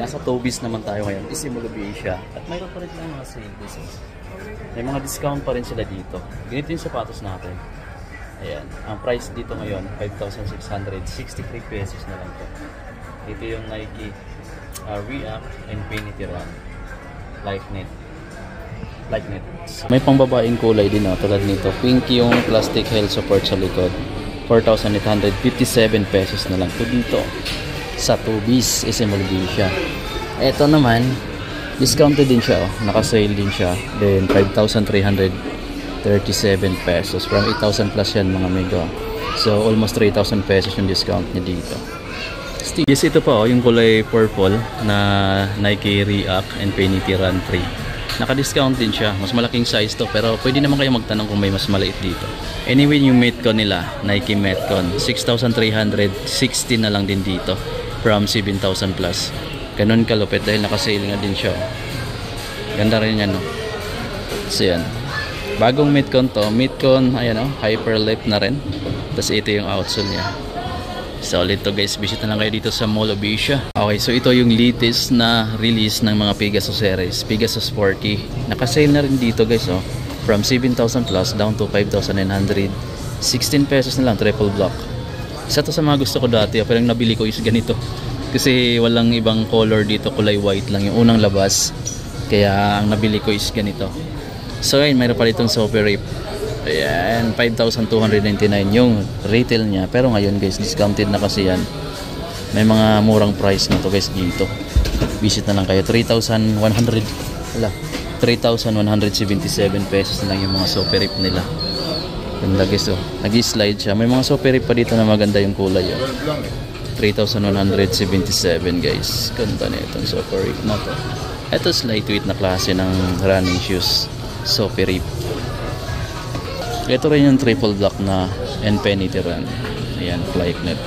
nasa Tobies naman tayo ngayon. Isimulubi siya. At mayroon pa rin lang mga sale business. May mga discount pa rin sila dito. Ganito yung sapatos natin. Ayan. Ang price dito ngayon, 5,663 pesos na lang to. Ito yung Nike React Infinity Run. Like net. May pangbabaeng kulay din, tulad nito. Pink yung plastic heel support sa likod. 4,857 pesos na lang to dito sa Tobies, SMLB siya. Ito naman, discounted din siya, naka-sale din siya. Then 5,337 pesos. From 8,000 plus yan mga mega. So almost 3,000 pesos yung discount niya dito. Yes, ito pa yung kulay purple na Nike React Infinity Run 3. Naka-discount din siya. Mas malaking size to, pero pwede naman kayo magtanong kung may mas maliit dito. Anyway, yung Metcon nila, Nike Metcon, 6,360 na lang din dito from 7,000 plus. Ganun kalupit dahil naka-sale nga din siya. Ganda rin yan, no? So yan, bagong Metcon to. Metcon, ayan, Hyperlip na rin. Tapos ito yung outsole niya. Solid to guys, visit na lang kayo dito sa Mall of Asia. Okay, so ito yung latest na release ng mga Pegasus series, Pegasus 40. Naka-sale na rin dito guys, from 7,000 plus down to 5,916 pesos na lang, triple block. Isa to sa mga gusto ko dati, pero yung nabili ko is ganito. Kasi walang ibang color dito, kulay white lang yung unang labas. Kaya ang nabili ko is ganito. So ayun, mayroon pa ditong Super Rip. Ayan, 5,299 yung retail niya. Pero ngayon guys, discounted na kasi yan. May mga murang price na to guys dito. Visit na lang kayo. 3,177 pesos na lang yung mga Super Rip nila. Ganda guys, nag-slide siya. May mga Super Rip pa dito na maganda yung kulay. 3,177 guys. Ganda na itong Super Rip na to. Ito is lightweight na klase ng running shoes, Super Rip. Ito rin yung triple block na Infinity Run. Ayan, Flyknit.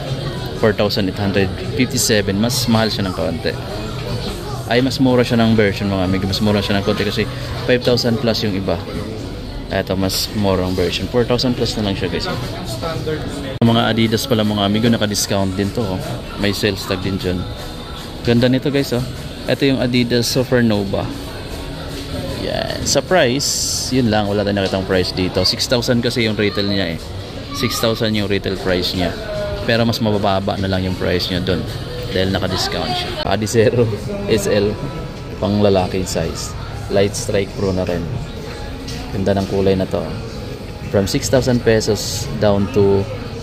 4,857. Mas mahal siya ng kaunti. Ay, mas mura siya ng version mga amigo. Mas mura siya ng kaunti kasi 5,000 plus yung iba. Ito, mas murang version. 4,000 plus na lang siya guys. Mga Adidas pala mga amigo, naka-discount din to. May sales tag din dyan. Ganda nito guys. Ito yung Adidas Supernova. Yan. Sa price, yun lang, wala tayong nakitang price dito. 6,000 kasi yung retail niya 6,000 yung retail price niya. Pero mas mababa na lang yung price niya doon dahil naka-discount siya. Adizero SL, pang lalaki size. Light Strike Pro na rin. Ganda ng kulay na to. From 6,000 pesos down to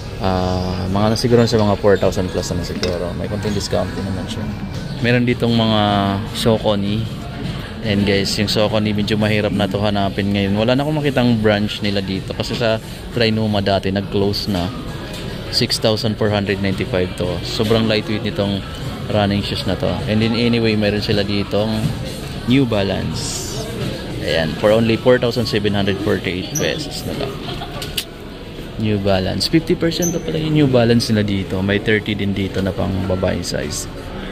mga siguro sa mga 4,000 plus na siguro. May konting discount din naman siya. Meron ditong mga Saucony. And guys, yung Saucony medyo mahirap na to hanapin ngayon. Wala na akong makitang branch nila dito kasi sa Trinoma dati nag-close na. 6,495 to. Sobrang lightweight nitong running shoes na to. And then anyway, meron sila ditong New Balance. Ayan, for only 4,748 pesos na lang. New Balance. 50% na pala yung New Balance nila dito. May 30 din dito na pang babae size.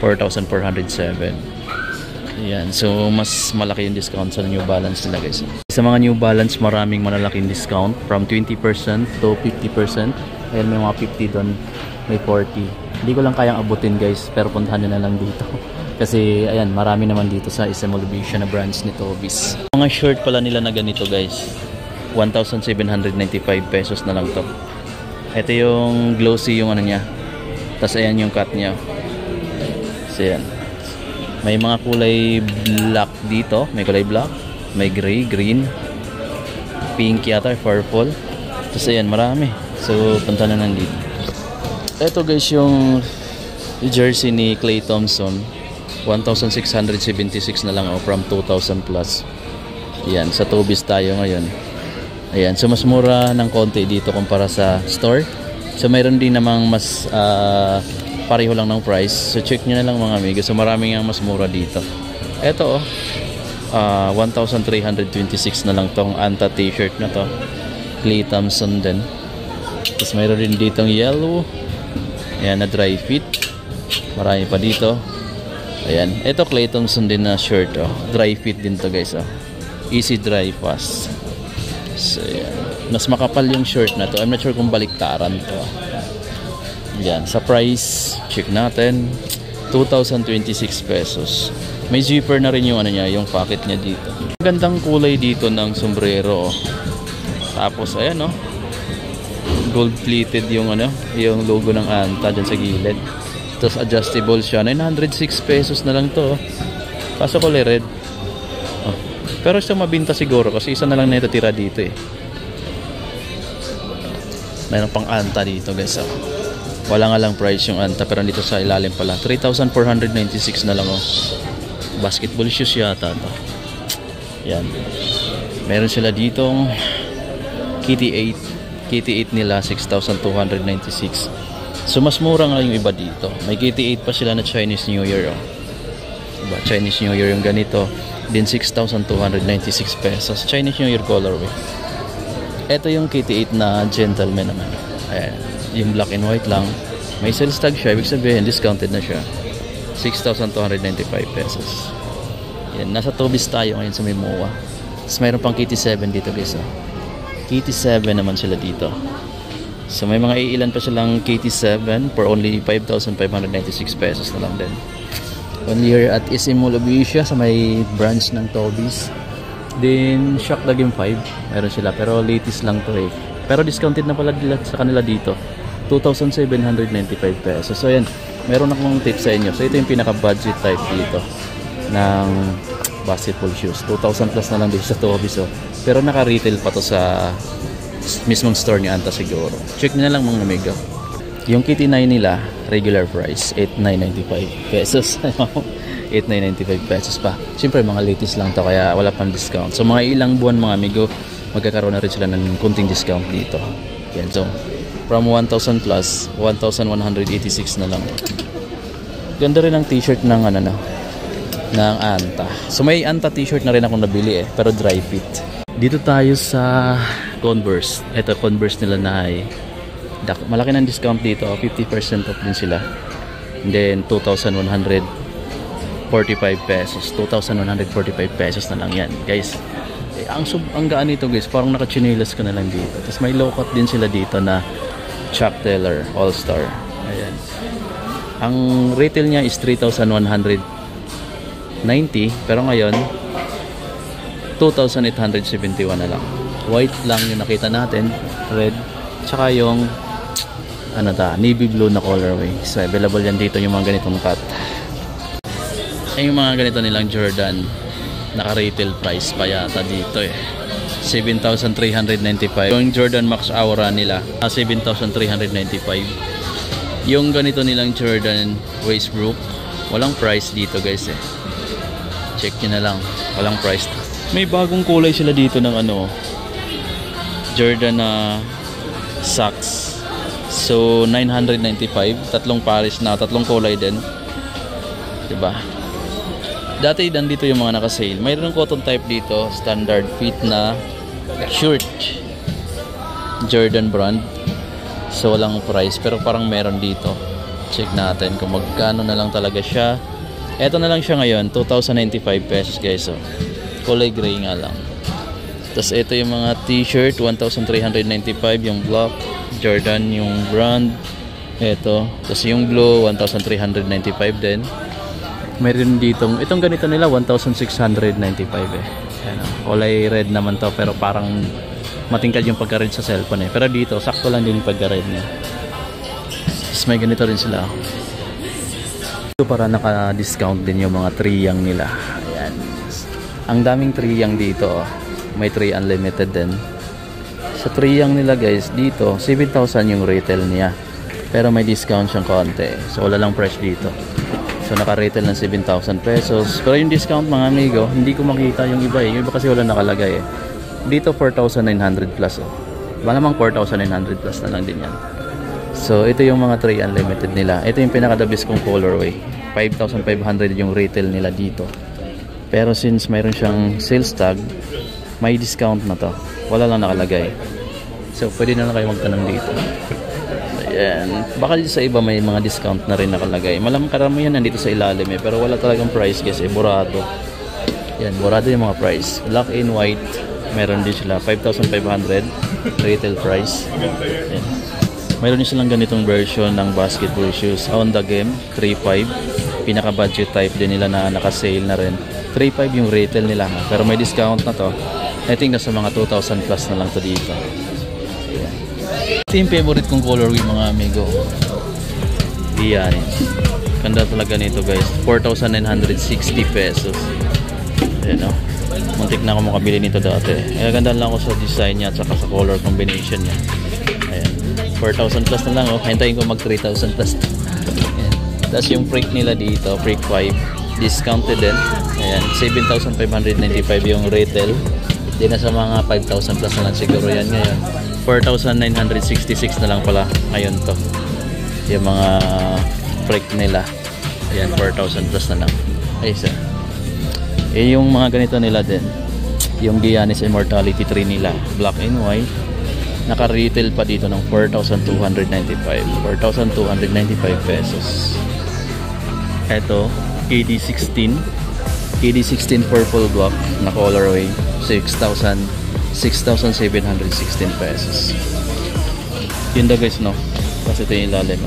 4,407. Ayan, so mas malaki yung discount sa New Balance nila guys. Sa mga New Balance, maraming malalaking discount from 20% to 50%. Ayan, may mga 50 doon, may 40. Hindi ko lang kayang abutin guys, pero puntahan nyo na lang dito. Kasi ayan, marami naman dito sa SMLB siya na branch ni Tobies. Mga shirt pala nila na ganito guys, 1,795 pesos na lang to. Ito yung glossy yung ano niya. Tapos ayan yung cut niya. So ayan. May mga kulay black dito. May kulay black. May gray, green, pink yata, purple. Tapos ayan, marami. So, punta na nandito. Ito guys yung jersey ni Klay Thompson. 1,676 na lang from 2,000 plus. Ayan, sa Tobies tayo ngayon. Ayan, so mas mura ng konti dito kumpara sa store. So, mayroon din namang mas pareho lang ng price. So check nyo na lang mga amigo. So maraming ang mas mura dito. Ito 1,326 na lang tong Anta t-shirt na to. Klay Thompson din. Tapos mayroon din ditong yellow. Ayan na dry fit. Marami pa dito. Ayan. Ito Klay Thompson din na shirt. Dry fit din to guys. Easy dry fast. So ayan. Mas makapal yung shirt na to. I'm not sure kung baliktaran to. Yan, sa price, check natin. 2,026 pesos. May zipper na rin yung ano niya, yung pocket niya dito. Gandang kulay dito ng sombrero. Tapos ayan, no, gold plated yung ano, yung logo ng Anta dyan sa gilid. Tapos adjustable siya. 906 pesos na lang to. Kaso kulay red. Oh. Pero siya mabinta siguro kasi isa na lang na natitira dito eh. Mayroon pang Anta dito, guys. Oh. Wala nga lang price yung Anta, pero dito sa ilalim pala 3,496 na lang, oh. Basketball shoes yata to. Yan. Meron sila ditong KT8. KT8 nila 6,296. So mas mura nga yung iba dito. May KT8 pa sila na Chinese New Year, oh. Diba? Chinese New Year yung ganito. Din 6,296 pesos. Chinese New Year colorway. Ito yung KT8 na gentleman naman. Ayan. Yung black and white lang. May sales tag siya. Ibig sabihin, discounted na siya. 6,295 pesos. Yan. Nasa Tobis tayo ngayon sa Mimoa. Tapos mayroon pang KT7 dito, guys. Oh. KT7 naman sila dito. So may mga iilan pa silang KT7 for only 5,596 pesos na lang din. Only here at SM Mall of Asia sa may branch ng Tobis. Then Shock Game 5 meron sila, pero latest lang to eh. Pero discounted na pala sa kanila dito, 2,795 pesos. So yan, meron akong tip sa inyo. So ito yung pinaka budget type dito ng basketball shoes. 2,000 plus na lang dito sa Tobis, oh. Pero naka-retail pa to sa mismong store ni Anta siguro. Check nyo na lang mga amigo. Yung KT9 nila, regular price 8,995 pesos. 8,995 pesos pa. Siyempre mga latest lang to, kaya wala pang discount. So mga ilang buwan mga amigo, magkakaroon na rin sila ng kunting discount dito. Yan. So from 1,000 plus, 1,186 na lang. Ganda rin ang t-shirt ng ano na, ng Anta. So may Anta t-shirt na rin akong nabili eh, pero dry fit. Dito tayo sa Converse. Ito Converse nila na ay malaki ng discount dito, 50% off din sila. And then 2,145 pesos. 2,145 pesos na lang yan, guys. Eh, ang gaan nito, guys, parang naka-chinelas ka na lang dito. Tapos may low cut din sila dito na Chuck Taylor All-Star. Ayan. Ang retail niya is 3,190, pero ngayon 2,871 na lang. White lang yung nakita natin, red, tsaka yung ano ta, navy blue na colorway. So available yan dito yung mga ganitong cut. Ay, yung mga ganito nilang Jordan, naka-retail price pa yata dito eh, 7,395. Yung Jordan Max Aura nila, 7,395. Yung ganito nilang Jordan Westbrook, walang price dito, guys eh. Check nyo na lang, walang price. May bagong kulay sila dito ng ano, Jordan na socks. So 995, tatlong pares na, tatlong kulay din. 'Di ba? Dati nandito yung mga naka-sale. Mayroong cotton type dito, standard fit na shirt. Jordan brand. So walang price, pero parang meron dito. Check natin kung magkano na lang talaga siya. Ito na lang siya ngayon, 2,095 pesos, guys. So kulay gray nga lang. Tapos ito yung mga t-shirt, 1,395 yung black, Jordan yung brand. Ito, tapos yung blue 1,395 din. Mayroon ditong, itong ganito nila 1,695 eh. Ayan, kulay red naman to, pero parang matingkad yung pagka-red sa cellphone eh. Pero dito, sakto lang din yung pagka-red niya. Tapos may ganito rin sila. Ito para naka-discount din yung mga triyang nila. Ayan. Ang daming triyang dito, oh. May 3 unlimited din. Sa triyang nila, guys, dito 7,000 yung retail niya, pero may discount siyang konti. So wala lang price dito. So naka-retail ng 7,000 pesos. Pero yung discount, mga amigo, hindi ko makita yung iba eh. Yung iba kasi wala nakalagay eh. Dito 4,900 plus oh. Malamang 4,900 plus na lang din yan. So ito yung mga 3 unlimited nila. Ito yung pinaka-the best kong colorway. 5,500 yung retail nila dito. Pero since mayroon siyang sales tag, may discount na to. Wala lang nakalagay. So pwede na lang kayo magtanong dito. Ayan. Baka sa iba may mga discount na rin nakalagay. Malamang karamihan nandito sa ilalim eh. Pero wala talagang price kasi burado. Yan, burado yung mga price. Black and white, meron din sila 5,500 retail price. Ayan. Mayroon din silang ganitong version ng basketball shoes. On the Game 3.5. pinaka budget type din nila na naka-sale na rin. 3.5 yung retail nila ha. Pero may discount na to. I think nasa mga 2,000 plus na lang to dito. Ito yung favorite kong colorway mga amigo. Giannis. Ganda talaga nito guys. 4,960 pesos. Ayan o. Muntik na ako makabili nito dati. Kaya ganda lang ako sa design niya at saka sa color combination niya. Ayan. 4,000 plus na lang o. Hintayin ko mag 3,000 plus. Ayan. Tapos yung freak nila dito, freak 5. Discounted din. Ayan. 7,595 yung retail. Hindi na sa mga 5,000 plus na lang siguro yan ngayon. 4,966 na lang pala ngayon to. Yung mga freak nila. Ayan, 4,000 plus na lang. Ay, isa. Eh, yung mga ganito nila din. Yung Giannis Immortality 3 nila. Black and white. Naka-retail pa dito ng 4,295. 4,295 pesos. Ito, KD16. KD16 purple block na colorway. 6,716 pesos. Yun da guys, no? Kasi ito yung ilalim.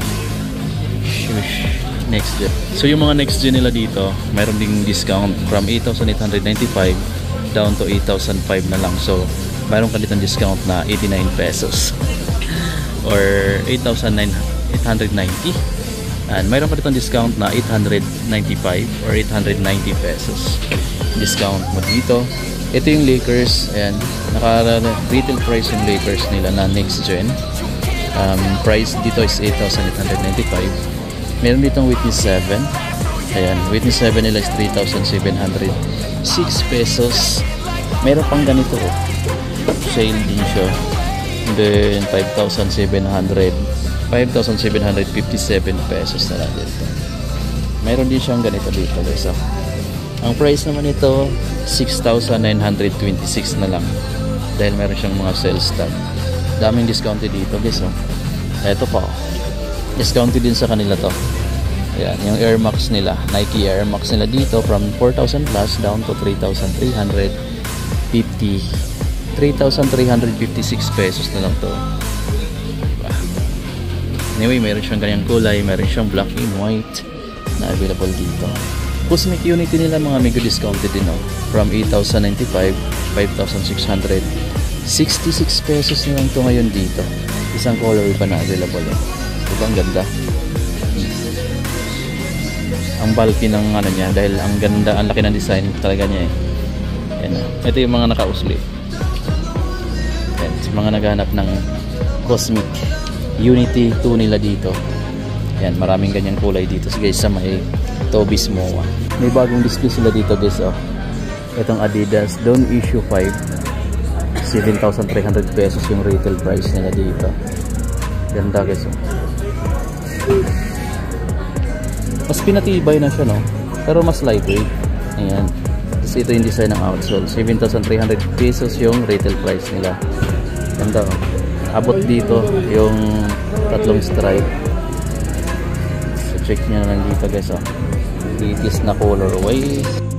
Next gen. So yung mga next gen nila dito, mayroon ding discount from 8,895 down to 8,005 na lang. So mayroon ka ditong discount na 89 pesos or 8,890. And mayroon ka ditong discount na 895 or 890 pesos. Discount mo dito. Ito yung Lakers. Ayan, naka-retail price yung Lakers nila na next gen. Price dito is 8,895. Meron ditong Witness 7. Ayan, Witness 7 nila is 3,706 pesos. Meron pang ganito oh. Sale din siya. And then 5,757 pesos na lang dito. Meron din siyang ganito dito guys oh. Ang price naman ito 6,926 na lang. Dahil meron siyang mga sales tag. Daming discounted dito guys oh. Ito pa oh. Discounted din sa kanila to. Ayan, yung Air Max nila, Nike Air Max nila dito from 4,000 plus down to 3,356 pesos na lang to. Anyway, meron siyang ganyang kulay, meron siyang black and white na available dito. Cosmic Unity nila mga amigo discounted din oh. From 8,095, 5,666 pesos na lang to ngayon dito. Isang colorway pa na available oh. Diba ang ganda? Ang bulky ng ano niya dahil ang ganda, ang laki ng design talaga niya eh. Ayan, ito yung mga naka-usli. Ayan, mga naghahanap ng Cosmic Unity 2 nila dito. Ayan, maraming ganyang kulay dito guys sa may Tobis MOA. May bagong display sila dito guys oh. Itong Adidas Dawn Issue 5, 7,300 pesos yung retail price nila dito. Ganda guys oh. Mas pinatibay na siya no, pero mas lightweight. Ayan, kasi ito yung design ng outsole. 7,300 pesos yung retail price nila. Ganda oh. Abot dito yung tatlong stripe. So check nyo na lang dito guys oh. Latest na colorways.